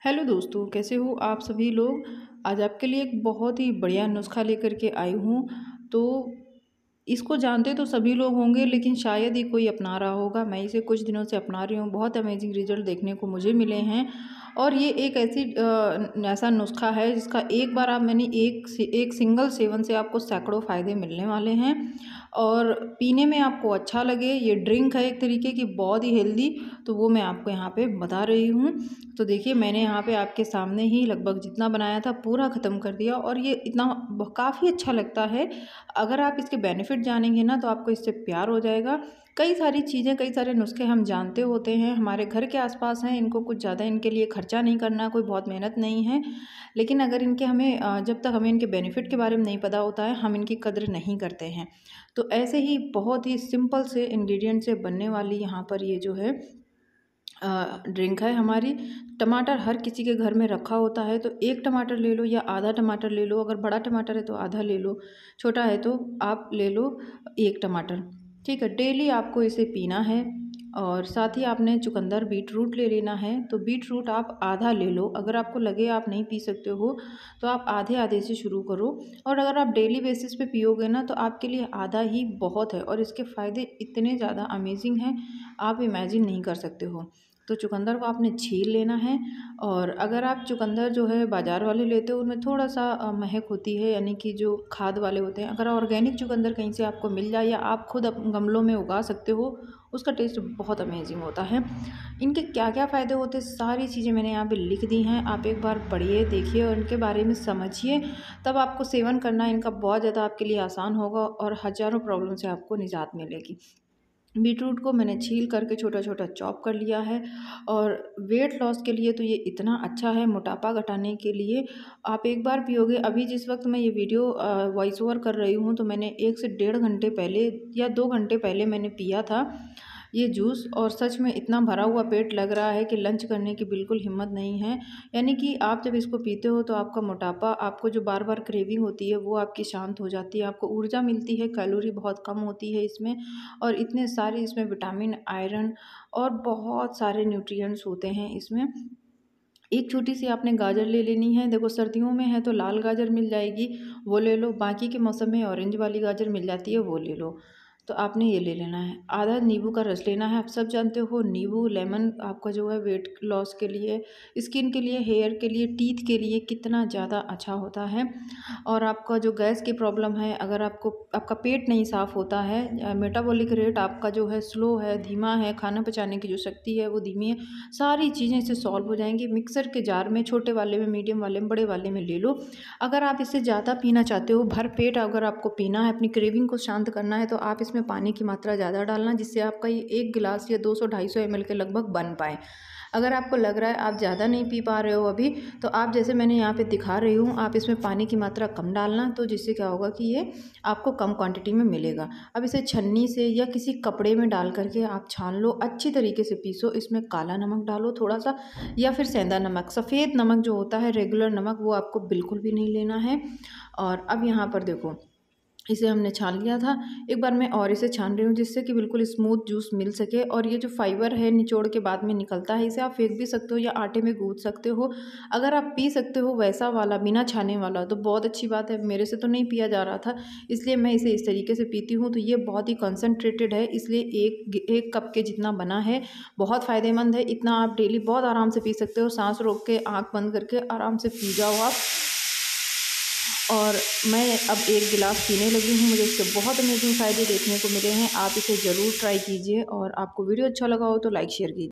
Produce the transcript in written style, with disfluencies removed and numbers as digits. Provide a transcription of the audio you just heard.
Hello दोस्तों, कैसे हो आप सभी लोग। आज आपके लिए एक बहुत ही बढ़िया नुस्खा लेकर के आई हूँ। तो इसको जानते तो सभी लोग होंगे, लेकिन शायद ही कोई अपना रहा होगा। मैं इसे कुछ दिनों से अपना रही हूँ, बहुत अमेजिंग रिजल्ट देखने को मुझे मिले हैं। और ये एक ऐसा नुस्खा है जिसका एक बार आप मैंने एक सिंगल सेवन से आपको सैकड़ों फ़ायदे मिलने वाले हैं। और पीने में आपको अच्छा लगे, ये ड्रिंक है एक तरीके की, बहुत ही हेल्दी। तो वो मैं आपको यहाँ पे बता रही हूँ। तो देखिए, मैंने यहाँ पे आपके सामने ही लगभग जितना बनाया था पूरा ख़त्म कर दिया, और ये इतना काफ़ी अच्छा लगता है। अगर आप इसके बेनिफिट जानेंगे ना तो आपको इससे प्यार हो जाएगा। कई सारी चीज़ें, कई सारे नुस्खे हम जानते होते हैं, हमारे घर के आसपास हैं, इनको कुछ ज़्यादा इनके लिए खर्चा नहीं करना, कोई बहुत मेहनत नहीं है। लेकिन अगर इनके जब तक हमें इनके बेनिफिट के बारे में नहीं पता होता है, हम इनकी कद्र नहीं करते हैं। तो ऐसे ही बहुत ही सिंपल से इंग्रेडिएंट से बनने वाली यहाँ पर ये जो है ड्रिंक है हमारी। टमाटर हर किसी के घर में रखा होता है, तो एक टमाटर ले लो या आधा टमाटर ले लो। अगर बड़ा टमाटर है तो आधा ले लो, छोटा है तो आप ले लो एक टमाटर। ठीक है, डेली आपको इसे पीना है। और साथ ही आपने चुकंदर बीट रूट ले लेना है। तो बीट रूट आप आधा ले लो, अगर आपको लगे आप नहीं पी सकते हो तो आप आधे आधे से शुरू करो। और अगर आप डेली बेसिस पे पियोगे ना तो आपके लिए आधा ही बहुत है, और इसके फ़ायदे इतने ज़्यादा अमेजिंग हैं, आप इमेजिन नहीं कर सकते हो। तो चुकंदर को आपने छील लेना है। और अगर आप चुकंदर जो है बाज़ार वाले लेते हो, उनमें थोड़ा सा महक होती है, यानी कि जो खाद वाले होते हैं। अगर ऑर्गेनिक चुकंदर कहीं से आपको मिल जाए या आप खुद गमलों में उगा सकते हो, उसका टेस्ट बहुत अमेजिंग होता है। इनके क्या क्या फ़ायदे होते हैं, सारी चीज़ें मैंने यहाँ पे लिख दी हैं। आप एक बार पढ़िए, देखिए और इनके बारे में समझिए, तब आपको सेवन करना इनका बहुत ज़्यादा आपके लिए आसान होगा और हज़ारों प्रॉब्लम से आपको निजात मिलेगी। बीटरूट को मैंने छील करके छोटा छोटा चॉप कर लिया है। और वेट लॉस के लिए तो ये इतना अच्छा है, मोटापा घटाने के लिए। आप एक बार पियोगे, अभी जिस वक्त मैं ये वीडियो वॉइस ओवर कर रही हूँ, तो मैंने 1 से डेढ़ घंटे पहले या 2 घंटे पहले मैंने पिया था ये जूस। और सच में इतना भरा हुआ पेट लग रहा है कि लंच करने की बिल्कुल हिम्मत नहीं है। यानी कि आप जब इसको पीते हो तो आपका मोटापा, आपको जो बार बार क्रेविंग होती है वो आपकी शांत हो जाती है, आपको ऊर्जा मिलती है, कैलोरी बहुत कम होती है इसमें। और इतने सारे इसमें विटामिन, आयरन और बहुत सारे न्यूट्रिएंट्स होते हैं इसमें। एक छोटी सी आपने गाजर ले लेनी है। देखो, सर्दियों में है तो लाल गाजर मिल जाएगी, वो ले लो। बाकी के मौसम में ऑरेंज वाली गाजर मिल जाती है, वो ले लो। तो आपने ये ले लेना है। आधा नींबू का रस लेना है। आप सब जानते हो नींबू, लेमन आपका जो है वेट लॉस के लिए, स्किन के लिए, हेयर के लिए, टीथ के लिए कितना ज़्यादा अच्छा होता है। और आपका जो गैस की प्रॉब्लम है, अगर आपको आपका पेट नहीं साफ़ होता है, मेटाबॉलिक रेट आपका जो है स्लो है, धीमा है, खाना पचाने की जो शक्ति है वो धीमी है, सारी चीज़ें इससे सॉल्व हो जाएंगी। मिक्सर के जार में, छोटे वाले में, मीडियम वाले में, बड़े वाले में ले लो। अगर आप इसे ज़्यादा पीना चाहते हो, भर पेट अगर आपको पीना है, अपनी क्रेविंग को शांत करना है, तो आप इसमें पानी की मात्रा ज़्यादा डालना, जिससे आपका ये 1 गिलास या 200-250 ml के लगभग बन पाए। अगर आपको लग रहा है आप ज़्यादा नहीं पी पा रहे हो अभी, तो आप जैसे मैंने यहाँ पे दिखा रही हूँ, आप इसमें पानी की मात्रा कम डालना, तो जिससे क्या होगा कि ये आपको कम क्वांटिटी में मिलेगा। अब इसे छन्नी से या किसी कपड़े में डाल करके आप छान लो, अच्छी तरीके से पीसो। इसमें काला नमक डालो थोड़ा सा, या फिर सेंधा नमक। सफ़ेद नमक जो होता है, रेगुलर नमक, वो आपको बिल्कुल भी नहीं लेना है। और अब यहाँ पर देखो, इसे हमने छान लिया था। एक बार मैं और इसे छान रही हूँ, जिससे कि बिल्कुल स्मूथ जूस मिल सके। और ये जो फाइबर है निचोड़ के बाद में निकलता है, इसे आप फेंक भी सकते हो या आटे में गूँथ सकते हो। अगर आप पी सकते हो वैसा वाला, बिना छाने वाला, तो बहुत अच्छी बात है। मेरे से तो नहीं पिया जा रहा था, इसलिए मैं इसे इस तरीके से पीती हूँ। तो ये बहुत ही कंसनट्रेटेड है, इसलिए एक कप के जितना बना है, बहुत फ़ायदेमंद है। इतना आप डेली बहुत आराम से पी सकते हो, सांस रोक के, आँख बंद करके आराम से पी जाओ आप। और मैं अब 1 गिलास पीने लगी हूँ। मुझे इसके बहुत अमेजिंग फ़ायदे देखने को मिले हैं। आप इसे ज़रूर ट्राई कीजिए, और आपको वीडियो अच्छा लगा हो तो लाइक शेयर कीजिए।